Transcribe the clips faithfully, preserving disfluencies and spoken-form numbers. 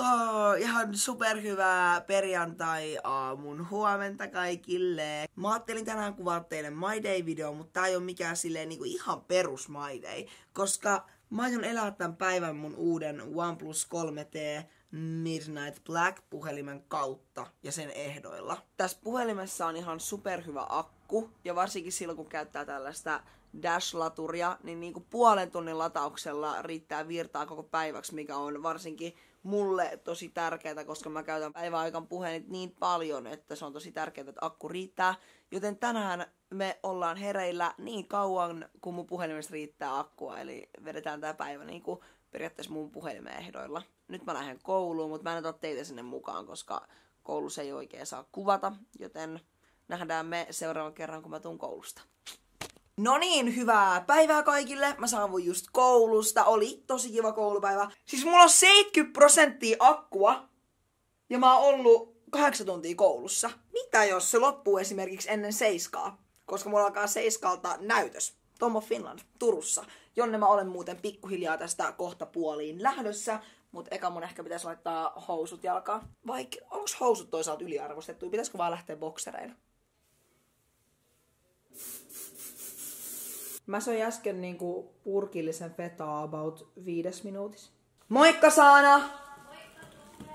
Hello! Ihan superhyvää perjantai-aamun huomenta kaikille. Mä ajattelin tänään kuvata teille My Day-video, mutta tää ei oo mikään silleen niinku ihan perus My Day, koska mä aion elää tän päivän mun uuden OnePlus kolme T Midnight Black puhelimen kautta ja sen ehdoilla. Tässä puhelimessa on ihan superhyvä akku ja varsinkin silloin kun käyttää tällaista Dash-laturia, niin niinku puolen tunnin latauksella riittää virtaa koko päiväksi, mikä on varsinkin mulle tosi tärkeää, koska mä käytän päiväaikaan puhelit niin paljon, että se on tosi tärkeää, että akku riittää. Joten tänään me ollaan hereillä niin kauan, kun mun puhelimessa riittää akkua, eli vedetään tää päivä niinku periaatteessa mun puhelimen ehdoilla. Nyt mä lähden kouluun, mutta mä en ota teitä sinne mukaan, koska koulussa ei oikein saa kuvata, joten nähdään me seuraavan kerran, kun mä tuun koulusta. No niin, hyvää päivää kaikille. Mä saavuin just koulusta. Oli tosi kiva koulupäivä. Siis mulla on seitsemänkymmentä prosenttia akkua ja mä oon ollut kahdeksan tuntia koulussa. Mitä jos se loppuu esimerkiksi ennen seiskaa? Koska mulla alkaa seiskalta näytös. Tom of Finland, Turussa. Jonne mä olen muuten pikkuhiljaa tästä kohta puoliin lähdössä. Mut eka mun ehkä pitäisi laittaa housut jalkaan. Vaikka onks housut toisaalta yliarvostettu? Pitäisikö vaan lähteä boksereina? Mä söin äsken niinku purkillisen fetaa about viides minuutissa. Moikka Saana! Moikka Tuve!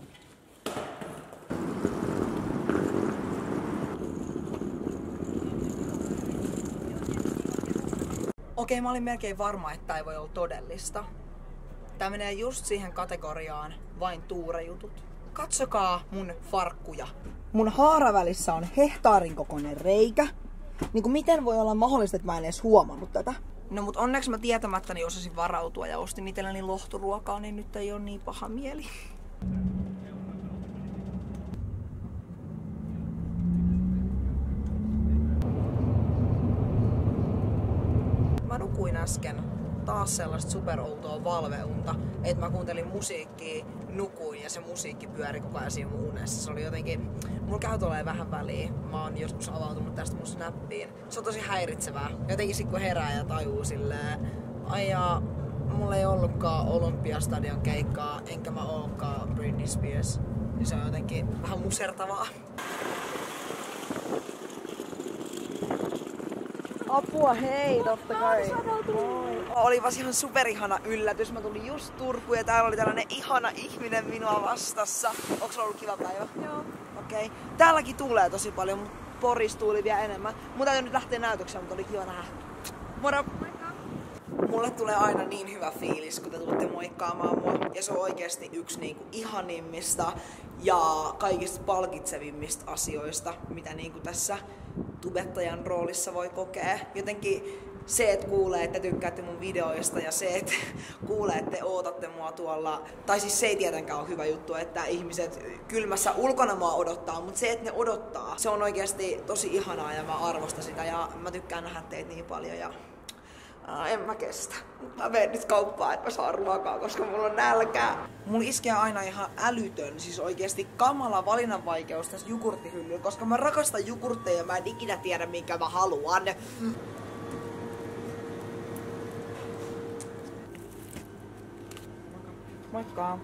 Okei, mä olin melkein varma, että tää ei voi olla todellista. Tää menee just siihen kategoriaan vain tuurejutut. Katsokaa mun farkkuja. Mun haaravälissä on hehtaarin kokoinen reikä. Niin kuin miten voi olla mahdollista, että mä en edes huomannut tätä? No mut onneksi mä tietämättäni osasin varautua ja ostin itselleni lohturuokaa, niin nyt ei oo niin paha mieli. Mä nukuin äsken taas sellaista superoutoa valveunta, että mä kuuntelin musiikkia, nukuin ja se musiikki pyöri koko ajan siinä mun unessa. Se oli jotenkin, mulla käy tulee vähän väliin. Mä oon joskus avautunut tästä mun snappiin. Se on tosi häiritsevää. Jotenkin sit kun herää ja tajuu silleen, ai jaa, mulla ei ollutkaan Olympiastadion keikkaa, enkä mä oonkaan Britney Spears. Ja se on jotenkin vähän musertavaa. Apua, hei, totta kai. Olipas ihan superihana yllätys. Mä tulin just Turkuun ja täällä oli tällainen ihana ihminen minua vastassa. Onko sulla ollut kiva päivä? Joo. Okei. Okay. Täälläkin tuulee tosi paljon, mutta Porissa tuuli vielä enemmän. Mun täytyy nyt lähteä näytökseen, mutta oli kiva nähdä. Moro! Moikka! Mulle tulee aina niin hyvä fiilis, kun te tulette moikkaamaan mua. Ja se on oikeasti yksi niinku ihanimmista ja kaikista palkitsevimmista asioista, mitä niinku tässä tubettajan roolissa voi kokea. Jotenkin se, että kuulee, että tykkäätte mun videoista ja se, että kuulee, että te ootatte mua tuolla. Tai siis se ei tietenkään ole hyvä juttu, että ihmiset kylmässä ulkona mua odottaa, mutta se, että ne odottaa, se on oikeasti tosi ihanaa ja mä arvostan sitä ja mä tykkään nähdä teitä niin paljon. Ja Aa, en mä kestä. Mä menen nyt kauppaan, että mä saan ruokaa, koska mulla on nälkää. Mulla iskee aina ihan älytön, siis oikeesti kamala valinnanvaikeus tässä jogurttihyllyllä, koska mä rakastan jogurtteja ja mä en ikinä tiedä minkä mä haluan. Mm. Moikka.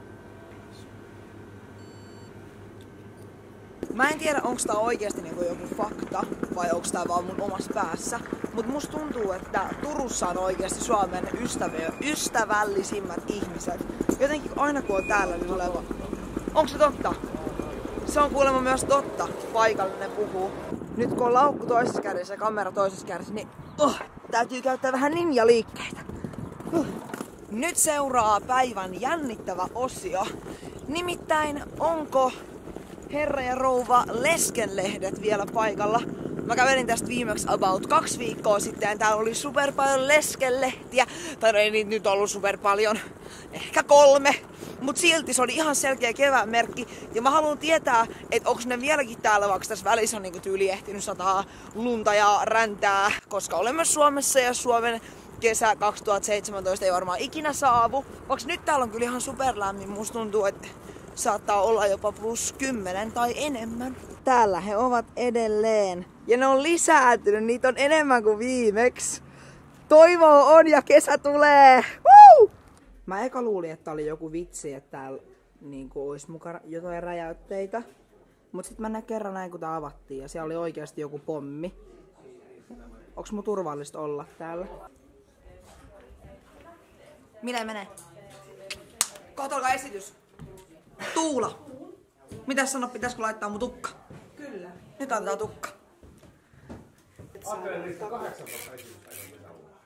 Mä en tiedä, onko tää oikeesti niinku joku fakta vai onko tää vaan mun omassa päässä. Mut musta tuntuu, että Turussa on oikeesti Suomen ystäviä, ystävällisimmät ihmiset. Jotenkin aina kun on täällä, niin oleva. Onko se totta? Se on kuulemma myös totta. Paikallinen puhuu. Nyt kun on laukku toisessa kädessä ja kamera toisessa kädessä, niin oh, täytyy käyttää vähän ninja-liikkeitä. Uh. Nyt seuraa päivän jännittävä osio. Nimittäin onko herra ja rouva leskenlehdet vielä paikalla? Mä kävelin tästä viimeksi about kaksi viikkoa sitten ja täällä oli super paljon leskenlehtiä. Tai no ei niitä nyt ollut super paljon, ehkä kolme. Mut silti se oli ihan selkeä kevään merkki. Ja mä haluan tietää, että onko ne vieläkin täällä, vaikka tässä välissä on niinku tyyli ehtinyt sataa lunta ja räntää. Koska olemme Suomessa ja Suomen kesä kaksituhattaseitsemäntoista ei varmaan ikinä saavu. Vaikka nyt täällä on kyllä ihan superlämmin, musta tuntuu, että saattaa olla jopa plus kymmenen tai enemmän. Täällä he ovat edelleen. Ja ne on lisääntynyt, niitä on enemmän kuin viimeksi. Toivoa on ja kesä tulee! Woo! Mä eka luulin, että oli joku vitsi, että täällä niinku ois muka jotain räjäytteitä. Mut sit mä näin kerran näin kun tää avattiin ja siellä oli oikeasti joku pommi. Onks mun turvallista olla täällä? Minä mene. Kohta alkaa esitys. Tuula. Mitäs sanot, pitäisikö laittaa mun tukka? Kyllä. Nyt antaa tukka. Ajattelen niistä kahdeksantoista esitystä pitää olla.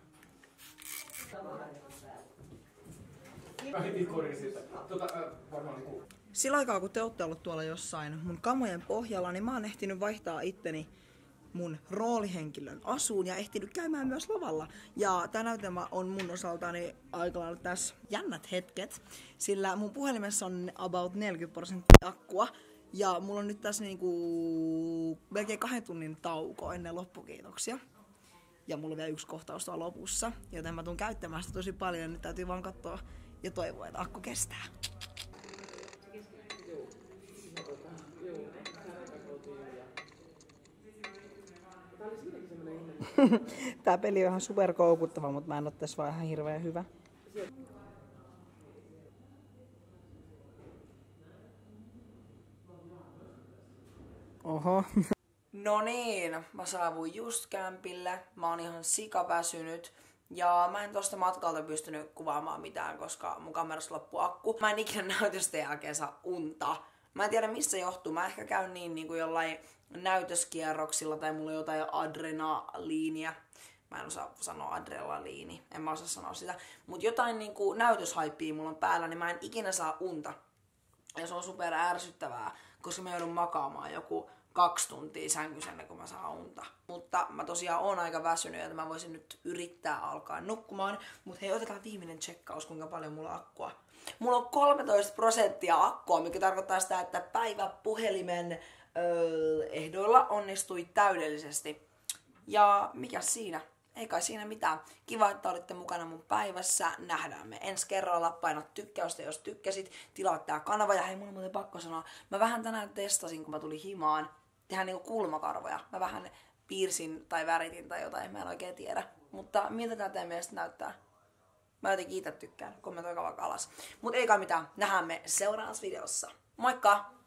Heti korjaa siitä. Tota, äh, varmaan niinku... Sillä aikaa kun te ootte ollut tuolla jossain mun kamojen pohjalla, niin mä oon ehtinyt vaihtaa itteni mun roolihenkilön asuun ja ehtinyt käymään myös lavalla. Ja tää näytelmä on mun osaltani aika lailla tässä jännät hetket, sillä mun puhelimessa on about neljäkymmentä prosenttia akkua. Ja mulla on nyt tässä niinku melkein kahden tunnin tauko ennen loppukiitoksia. Ja mulla on vielä yksi kohtaus tuolla lopussa, joten mä tuun käyttämään sitä tosi paljon ja nyt täytyy vaan katsoa ja toivoa, että akku kestää. Tää peli on ihan super koukuttava, mutta mä en oo tässä vaan ihan hirveän hyvä. Oho. No niin, mä saavuin just kämpille. Mä oon ihan sikaväsynyt. Ja mä en tosta matkalta pystynyt kuvaamaan mitään, koska mun kamerasta loppui akku. Mä en ikinä näytösten jälkeen saa unta. Mä en tiedä missä johtuu. Mä ehkä käyn niin, niin kuin jollain näytöskierroksilla tai mulla on jotain adrenaliinia. Mä en osaa sanoa adrenaliini. En mä osaa sanoa sitä. Mut jotain niin kuin näytöshaippia mulla on päällä, niin mä en ikinä saa unta. Ja se on super ärsyttävää, koska mä joudun makaamaan joku kaksi tuntia sängyssä ennen kuin mä saan unta. Mutta mä tosiaan oon aika väsynyt, että mä voisin nyt yrittää alkaa nukkumaan. Mutta hei, otetaan viimeinen tsekkaus, kuinka paljon mulla on akkua. Mulla on kolmetoista prosenttia akkua, mikä tarkoittaa sitä, että päivä puhelimen öö, ehdoilla onnistui täydellisesti. Ja mikä siinä? Ei kai siinä mitään. Kiva, että olitte mukana mun päivässä. Nähdään me ensi kerralla. Paina tykkäystä, jos tykkäsit. Tilaa tää kanava. Ja hei, mulla on muuten pakko sanoa. Mä vähän tänään testasin, kun mä tulin himaan. Tehdään niinku kulmakarvoja. Mä vähän piirsin tai väritin tai jotain. Mä en oikein tiedä. Mutta miltä tää teidän mielestä näyttää? Mä jotenkin itse tykkään. Kommentoikaa vaikka alas. Mut ei kai mitään. Nähdään me seuraavassa videossa. Moikka!